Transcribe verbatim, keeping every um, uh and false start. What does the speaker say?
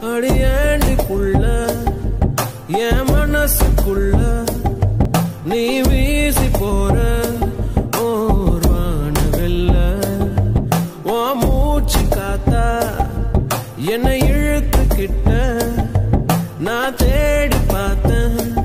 அடியேண்டிக்குள்ள என் மனசுக்குள்ள நீ வீசி போற ஓர் வானவெல்ல ஓ மூச்சு காத்தா என்னை இழுத்துக்கிட்ட நான் தேடி பார்த்தேன்